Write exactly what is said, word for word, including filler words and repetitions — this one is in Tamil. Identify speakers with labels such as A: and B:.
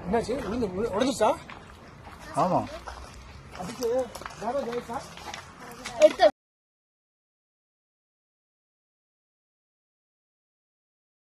A: என்னாச்சு விழுந்து உடஞ்சிருச்சா?
B: ஆமா
A: அதுக்கு வேற ஜெயிச்சா
C: எடுத்து